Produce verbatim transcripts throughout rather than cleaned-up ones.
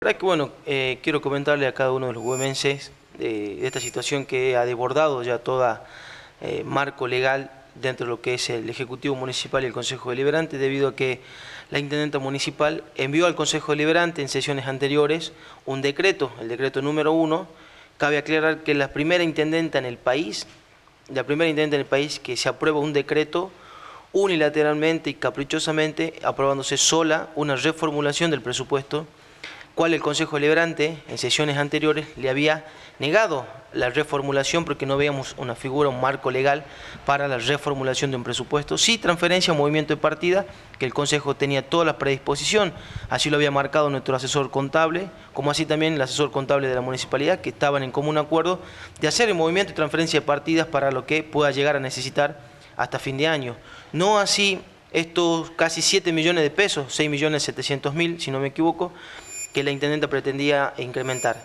verdad que bueno, eh, quiero comentarle a cada uno de los güemenses de, de esta situación que ha desbordado ya todo eh, marco legal dentro de lo que es el Ejecutivo Municipal y el Consejo Deliberante, debido a que la Intendenta Municipal envió al Consejo Deliberante en sesiones anteriores un decreto, el decreto número uno. Cabe aclarar que la primera Intendenta en el país, la primera Intendenta en el país que se aprueba un decreto unilateralmente y caprichosamente, aprobándose sola una reformulación del presupuesto, cual el Consejo Deliberante en sesiones anteriores le había negado la reformulación porque no veíamos una figura, un marco legal para la reformulación de un presupuesto. Sí, transferencia o movimiento de partida, que el Consejo tenía toda la predisposición, así lo había marcado nuestro asesor contable, como así también el asesor contable de la municipalidad, que estaban en común acuerdo de hacer el movimiento y transferencia de partidas para lo que pueda llegar a necesitar hasta fin de año. No así estos casi siete millones de pesos, seis millones setecientos mil, si no me equivoco, que la Intendenta pretendía incrementar.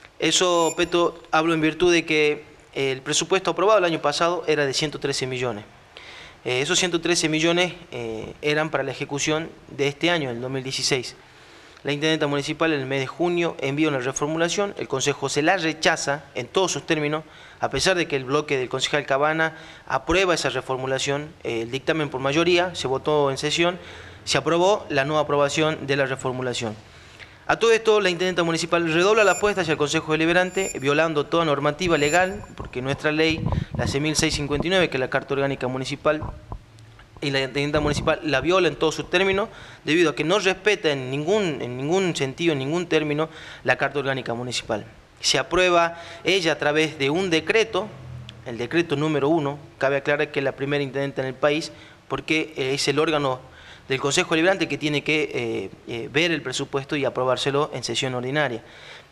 Eso, Peto, hablo en virtud de que el presupuesto aprobado el año pasado era de ciento trece millones. Eh, esos ciento trece millones eh, eran para la ejecución de este año, el dos mil dieciséis. La Intendenta Municipal en el mes de junio envía una reformulación, el Consejo se la rechaza en todos sus términos, a pesar de que el bloque del concejal Cabana aprueba esa reformulación, eh, el dictamen por mayoría, se votó en sesión, se aprobó la no aprobación de la reformulación. A todo esto, la Intendenta Municipal redobla la apuesta hacia el Consejo Deliberante, violando toda normativa legal, porque nuestra ley, la seis mil seiscientos cincuenta y nueve, que es la Carta Orgánica Municipal, y la Intendenta Municipal la viola en todos sus términos, debido a que no respeta en ningún, en ningún sentido, en ningún término, la Carta Orgánica Municipal. Se aprueba ella a través de un decreto, el decreto número uno, cabe aclarar que es la primera Intendenta en el país, porque es el órgano del Consejo Deliberante que tiene que eh, eh, ver el presupuesto y aprobárselo en sesión ordinaria.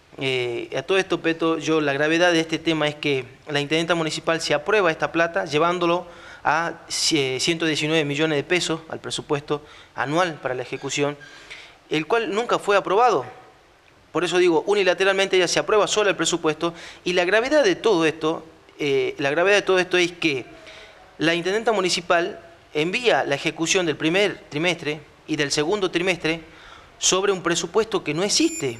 Eh, a todo esto, Peto, yo la gravedad de este tema es que la Intendenta Municipal se aprueba esta plata llevándolo a ciento diecinueve millones de pesos al presupuesto anual para la ejecución, el cual nunca fue aprobado. Por eso digo, unilateralmente ella se aprueba sola el presupuesto, y la gravedad de todo esto, eh, la gravedad de todo esto es que la Intendenta Municipal envía la ejecución del primer trimestre y del segundo trimestre sobre un presupuesto que no existe,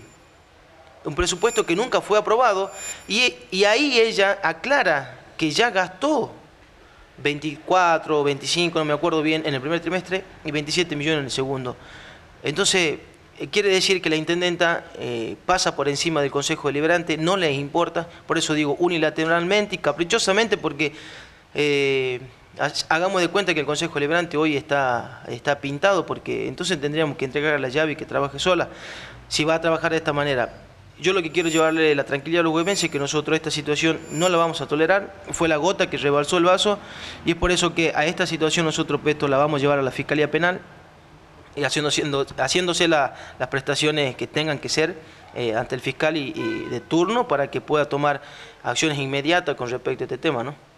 un presupuesto que nunca fue aprobado, y, y ahí ella aclara que ya gastó veinticuatro, veinticinco, no me acuerdo bien, en el primer trimestre y veintisiete millones en el segundo. Entonces, eh, quiere decir que la Intendenta eh, pasa por encima del Consejo Deliberante, no les importa, por eso digo unilateralmente y caprichosamente, porque eh, hagamos de cuenta que el Consejo Deliberante hoy está, está pintado, porque entonces tendríamos que entregar la llave y que trabaje sola, si va a trabajar de esta manera. Yo lo que quiero llevarle la tranquilidad a los güemenses es que nosotros esta situación no la vamos a tolerar, fue la gota que rebalsó el vaso, y es por eso que a esta situación nosotros, Peto, la vamos a llevar a la Fiscalía Penal, y haciendo, haciendo, haciéndose la, las prestaciones que tengan que ser eh, ante el fiscal y, y de turno, para que pueda tomar acciones inmediatas con respecto a este tema, ¿no?